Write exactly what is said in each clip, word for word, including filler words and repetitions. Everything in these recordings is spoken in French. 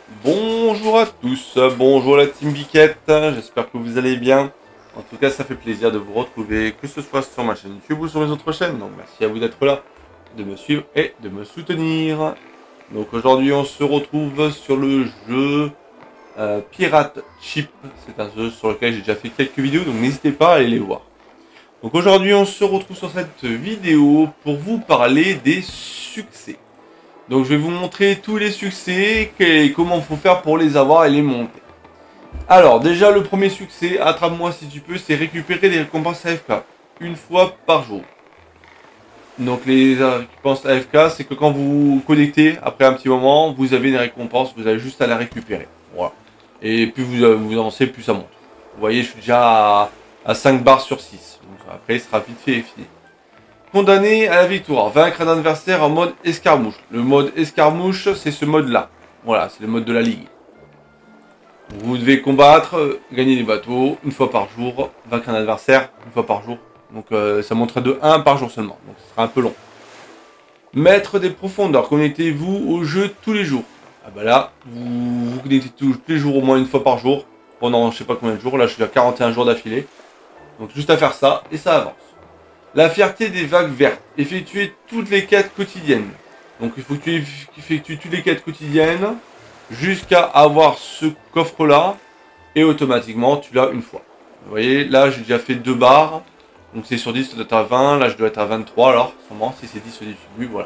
Bonjour à tous, bonjour la team Biquette, j'espère que vous allez bien. En tout cas, ça fait plaisir de vous retrouver, que ce soit sur ma chaîne YouTube ou sur les autres chaînes. Donc merci à vous d'être là, de me suivre et de me soutenir. Donc aujourd'hui, on se retrouve sur le jeu euh, Pirate Ship. C'est un jeu sur lequel j'ai déjà fait quelques vidéos, donc n'hésitez pas à aller les voir. Donc aujourd'hui, on se retrouve sur cette vidéo pour vous parler des succès. Donc je vais vous montrer tous les succès et comment il faut faire pour les avoir et les monter. Alors déjà le premier succès, attrape-moi si tu peux, c'est récupérer des récompenses A F K. Une fois par jour. Donc les récompenses A F K, c'est que quand vous vous connectez, après un petit moment, vous avez des récompenses, vous avez juste à les récupérer. Voilà. Et plus vous, vous avancez, plus ça monte. Vous voyez, je suis déjà à, à cinq barres sur six. Donc après, il sera vite fait et fini. Condamné à la victoire, vaincre un adversaire en mode escarmouche. Le mode escarmouche, c'est ce mode-là. Voilà, c'est le mode de la ligue. Vous devez combattre, gagner des bateaux une fois par jour, vaincre un adversaire une fois par jour. Donc euh, ça monterait de un par jour seulement, donc ce sera un peu long. Maître des profondeurs, connectez-vous au jeu tous les jours. Ah bah là, vous vous connectez tous les jours au moins une fois par jour, pendant je sais pas combien de jours, là je suis à quarante et un jours d'affilée. Donc juste à faire ça, et ça avance. La fierté des vagues vertes. Effectuer toutes les quêtes quotidiennes. Donc il faut que tu effectues toutes les quêtes quotidiennes jusqu'à avoir ce coffre-là. Et automatiquement, tu l'as une fois. Vous voyez, là j'ai déjà fait deux barres. Donc c'est sur dix, ça doit être à vingt. Là je dois être à vingt-trois alors, sûrement, si c'est dix au début, voilà.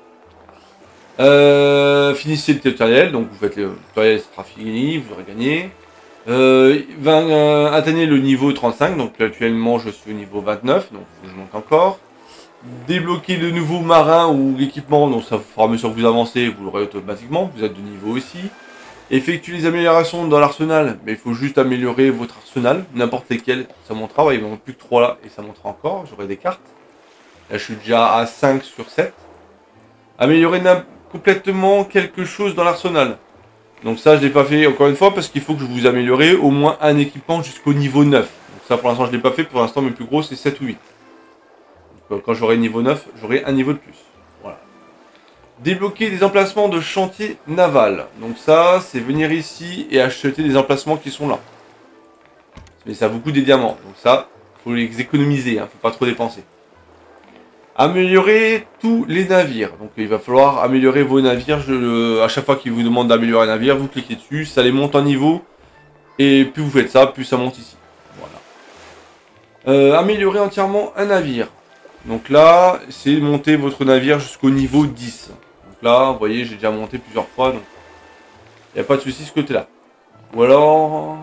Euh, finissez le tutoriel. Donc vous faites le tutoriel, ça sera fini, vous aurez gagné. Euh, vingt, euh, atteignez le niveau trente-cinq, donc actuellement je suis au niveau vingt-neuf, donc faut que je monte encore. Débloquer de nouveaux marins ou équipements, donc ça fera à mesure que vous avancez, vous l'aurez automatiquement, vous êtes de niveau aussi. Effectuer les améliorations dans l'arsenal, mais il faut juste améliorer votre arsenal, n'importe lesquels, ça montera, ouais, il ne manque plus que trois là, et ça montera encore, j'aurai des cartes. Là je suis déjà à cinq sur sept. Améliorer complètement quelque chose dans l'arsenal. Donc ça, je ne l'ai pas fait encore une fois parce qu'il faut que je vous améliore au moins un équipement jusqu'au niveau neuf. Donc ça, pour l'instant, je ne l'ai pas fait. Pour l'instant, mes plus gros, c'est sept ou huit. Donc, quand j'aurai niveau neuf, j'aurai un niveau de plus. Voilà. Débloquer des emplacements de chantier naval. Donc ça, c'est venir ici et acheter des emplacements qui sont là. Mais ça vous coûte des diamants. Donc ça, il faut les économiser. Il hein, ne faut pas trop dépenser. Améliorer tous les navires. Donc il va falloir améliorer vos navires. Je, à chaque fois qu'il vous demande d'améliorer un navire, vous cliquez dessus, ça les monte en niveau. Et plus vous faites ça, plus ça monte ici. Voilà. Euh, améliorer entièrement un navire. Donc là, c'est monter votre navire jusqu'au niveau dix. Donc là, vous voyez, j'ai déjà monté plusieurs fois. Donc il n'y a pas de souci ce côté-là. Ou alors...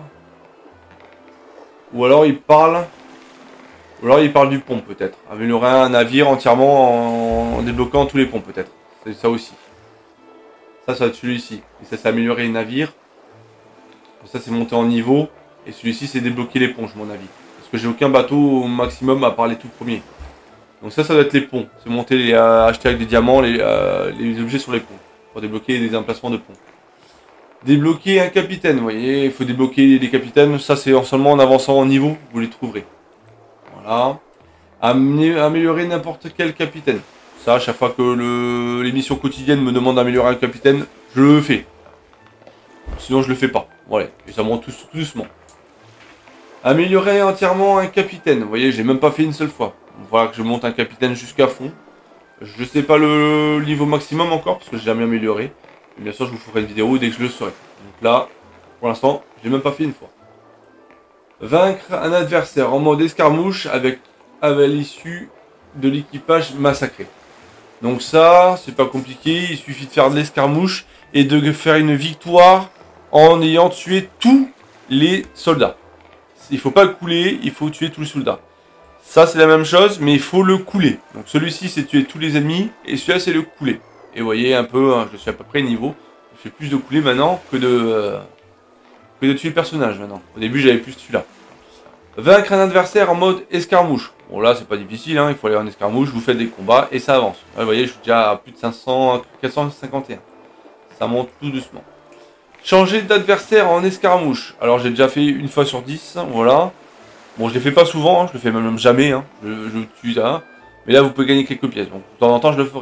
Ou alors il parle... Ou alors il parle du pont peut-être. Améliorer un navire entièrement en, en débloquant tous les ponts peut-être. C'est ça aussi. Ça, ça va être celui-ci. Et ça, c'est améliorer les navires. Ça, c'est monter en niveau. Et celui-ci, c'est débloquer les ponts, je mon avis. Parce que j'ai aucun bateau au maximum à part les tout premiers. Donc ça, ça doit être les ponts. C'est monter, les, euh, acheter avec des diamants les, euh, les objets sur les ponts. Pour débloquer des emplacements de ponts. Débloquer un capitaine, vous voyez. Il faut débloquer des capitaines. Ça, c'est seulement en avançant en niveau, vous les trouverez. Voilà. Améliorer n'importe quel capitaine. Ça, à chaque fois que le, les missions quotidiennes me demandent d'améliorer un capitaine, je le fais. Sinon, je le fais pas. Voilà. Et ça monte tout, tout doucement. Améliorer entièrement un capitaine. Vous voyez, j'ai même pas fait une seule fois. Voilà que je monte un capitaine jusqu'à fond. Je sais pas le niveau maximum encore, parce que j'ai jamais amélioré. Et bien sûr, je vous ferai une vidéo dès que je le saurai. Donc là, pour l'instant, je l'ai même pas fait une fois. Vaincre un adversaire en mode escarmouche avec, avec l'issue de l'équipage massacré. Donc ça, c'est pas compliqué, il suffit de faire de l'escarmouche et de faire une victoire en ayant tué tous les soldats. Il faut pas le couler, il faut tuer tous les soldats. Ça c'est la même chose, mais il faut le couler. Donc celui-ci c'est tuer tous les ennemis, et celui-là c'est le couler. Et vous voyez un peu, hein, je suis à peu près niveau. Je fais plus de couler maintenant que de... Euh, que de tuer le personnage maintenant. Au début j'avais plus celui-là. Vaincre un adversaire en mode escarmouche. Bon là c'est pas difficile, hein, il faut aller en escarmouche, vous faites des combats et ça avance. Là, vous voyez je suis déjà à plus de cinq cents, quatre cent cinquante et un. Ça monte tout doucement. Changer d'adversaire en escarmouche. Alors j'ai déjà fait une fois sur dix, voilà. Bon je les fais pas souvent, hein, je le fais même jamais, hein. je, je tue là. Mais là vous pouvez gagner quelques pièces, donc de temps en temps je le ferai.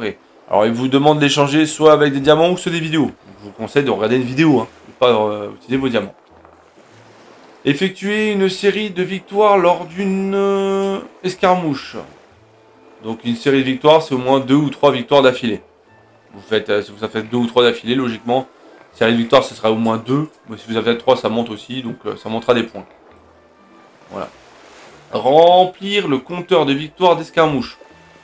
Alors il vous demande d'échanger soit avec des diamants ou soit des vidéos. Je vous conseille de regarder une vidéo, hein, et pas euh, utiliser vos diamants. Effectuer une série de victoires lors d'une euh, escarmouche. Donc une série de victoires, c'est au moins deux ou trois victoires d'affilée. Vous faites, euh, si vous en faites deux ou trois d'affilée, logiquement, série de victoires, ce sera au moins deux. Mais si vous en faites trois, ça monte aussi, donc euh, ça montera des points. Voilà. Remplir le compteur de victoires d'escarmouche.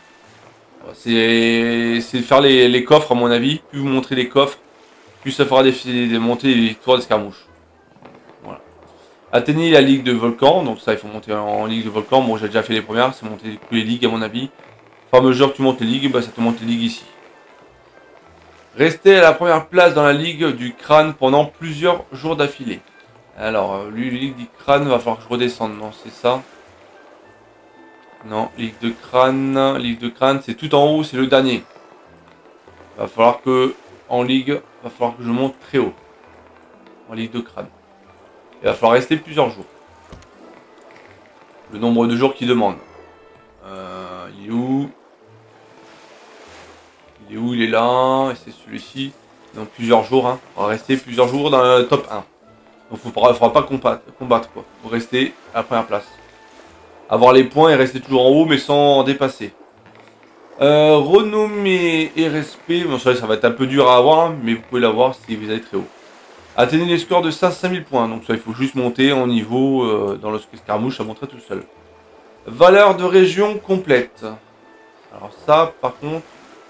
C'est faire les, les coffres, à mon avis. Plus vous montrez les coffres, plus ça fera des, des montées des victoires d'escarmouche. Voilà. Atteignez la ligue de volcan. Donc ça, il faut monter en ligue de volcan. Bon, j'ai déjà fait les premières. C'est monter tous les ligues, à mon avis. Au fur et à mesure que tu montes les ligues, bah, ça te monte les ligues ici. Restez à la première place dans la ligue du crâne pendant plusieurs jours d'affilée. Alors, lui, la ligue du crâne, va falloir que je redescende. Non, c'est ça. Non, ligue de crâne, ligue de crâne, c'est tout en haut, c'est le dernier. Va falloir que, en ligue, va falloir que je monte très haut. En ligue de crâne. Il va falloir rester plusieurs jours. Le nombre de jours qu'il demande. Euh, il est où? Il est où? Il est là, et c'est celui-ci. Donc plusieurs jours, hein. On va rester plusieurs jours dans le top un. Donc il ne faudra pas combattre, combattre quoi. Faut rester à la première place. Avoir les points et rester toujours en haut mais sans dépasser. Euh, renommée et respect. Bon, ça, ça va être un peu dur à avoir, hein, mais vous pouvez l'avoir si vous allez très haut. Atteignez les scores de cinq mille points. Donc ça, il faut juste monter en niveau euh, dans le escarmouche, ça monterait tout seul. Valeur de région complète. Alors ça, par contre,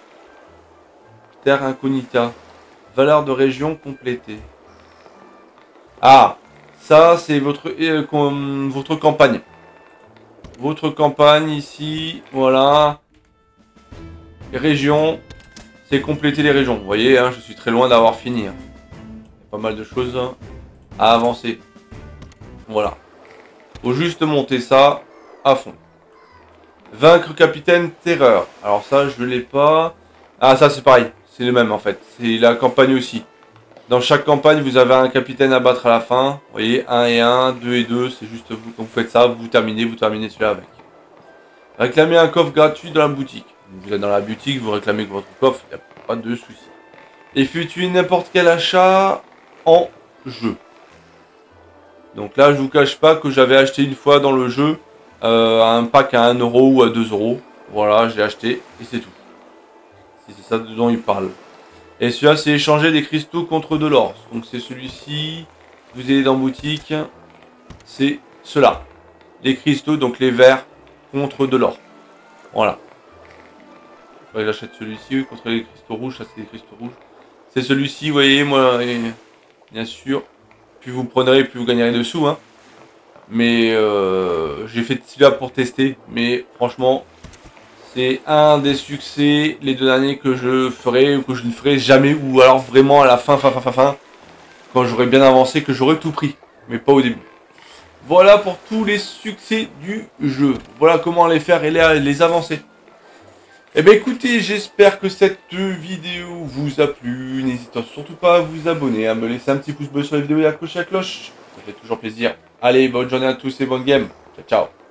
Terre incognita. Valeur de région complétée. Ah, ça c'est votre, euh, com votre campagne. Votre campagne ici, voilà. Les régions, c'est compléter les régions. Vous voyez, hein, je suis très loin d'avoir fini. Hein. Il y a pas mal de choses à avancer. Voilà. Faut juste monter ça à fond. Vaincre capitaine terreur. Alors ça, je ne l'ai pas. Ah, ça c'est pareil. C'est le même en fait. C'est la campagne aussi. Dans chaque campagne, vous avez un capitaine à battre à la fin. Vous voyez, un et un, deux et deux. C'est juste vous, quand vous faites ça, vous terminez, vous terminez celui-là avec. Réclamez un coffre gratuit dans la boutique. Vous êtes dans la boutique, vous réclamez votre coffre, il n'y a pas de souci. Effectuez n'importe quel achat en jeu. Donc là, je vous cache pas que j'avais acheté une fois dans le jeu euh, un pack à un euro ou à deux euros. Voilà, j'ai acheté et c'est tout. Si c'est ça dont il parle. Et celui-là, c'est échanger des cristaux contre de l'or. Donc c'est celui-ci. Vous allez dans boutique. C'est cela. Les cristaux, donc les verts, contre de l'or. Voilà. Il faudrait que j'achète celui-ci contre les cristaux rouges. Ça, c'est les cristaux rouges. C'est celui-ci, vous voyez, moi, et bien sûr. Plus vous prendrez, plus vous gagnerez de sous. Hein. Mais euh, j'ai fait celui-là pour tester. Mais franchement, c'est un des succès, les deux derniers que je ferai ou que je ne ferai jamais. Ou alors vraiment à la fin, fin, fin, fin, fin. Quand j'aurai bien avancé, que j'aurai tout pris. Mais pas au début. Voilà pour tous les succès du jeu. Voilà comment les faire et les, les avancer. Eh bien écoutez, j'espère que cette vidéo vous a plu. N'hésitez surtout pas à vous abonner, à me laisser un petit pouce bleu sur la vidéo et à cocher la cloche. Ça fait toujours plaisir. Allez, bonne journée à tous et bonne game. Ciao, ciao.